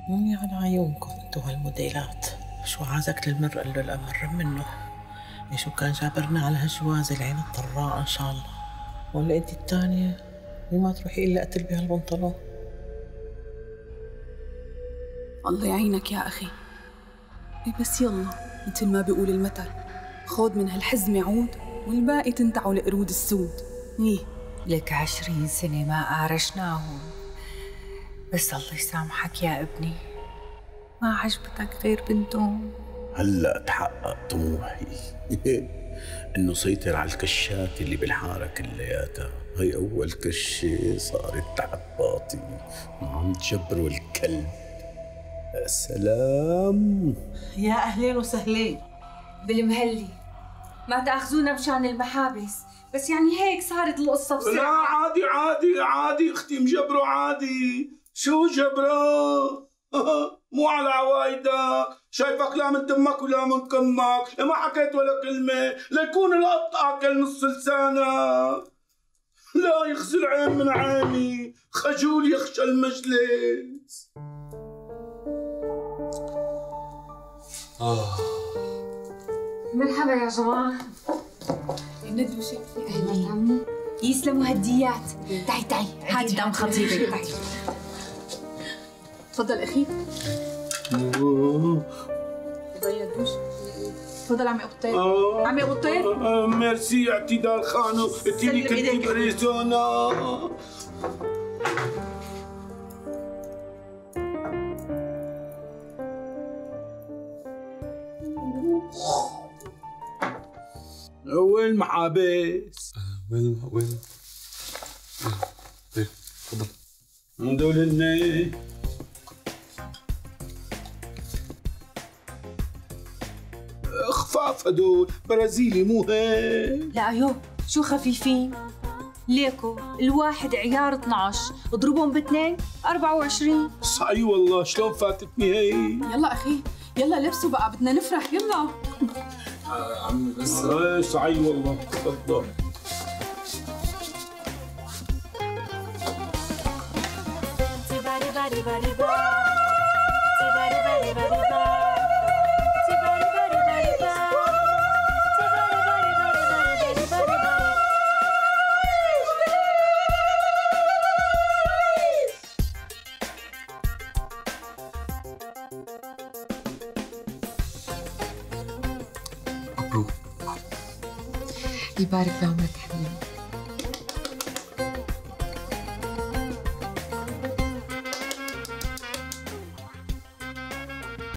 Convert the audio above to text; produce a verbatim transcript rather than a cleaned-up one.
مني على عيونكم انتو هالموديلات. شو عازك للمر قال له الأمر منه. شو كان جابرنا على هالجوازة العين الطراء إن شاء الله. ولا أنت الثانية اللي ما تروحي إلا قتل بهالبنطلون. الله يعينك يا أخي. إيه بس يلا مثل ما بيقول المثل، خود من هالحزمة عود والباقي تنتعوا القرود السود. إيه لك عشرين سنة ما قارشناهم، بس الله يسامحك يا ابني، ما عجبتك غير بنتهم. هلأ تحقق طموحي إنه سيطر على الكشات اللي بالحارة كلياتها. هي أول كشة صارت تعباطي وعم تجبروا الكلب. يا سلام يا أهلين وسهلين. بالمهلي ما تأخذونا مشان المحابس، بس يعني هيك صارت القصة بسرعة. لا عادي عادي عادي اختي مجبره عادي. شو جبره؟ مو على عوايدك، شايفك لا من دمك ولا من كمك، ما حكيت ولا كلمة ليكون القط اكل نص لسانك. لا يخزي العين من عيني، خجول يخشى المجلس. آه. مرحبا يا جماعة. ندوا شكلي. أهلين، يسلموا هديات. تعي تعي هاتي دم خطيبك. تعي تفضل أخي. بيض دوش. تفضل عمي قطير. عمي قطير. ميرسي اعتدال خانو، اديني كنتي بريزونا. وين المحابس؟ وين وين؟ طيب تفضل. هدول هن خفاف، هدول برازيلي مو هيك؟ لا يو شو خفيفين؟ ليكو الواحد عيار اثنعش، اضربهم باثنين أربعة وعشرين. صحيح والله، شلون فاتتني هي؟ يلا أخي يلا لبسوا بقى بدنا نفرح. يلا آه عمي بس ايه صحيح والله. تفضل. يبارك بعمرك حبيبي.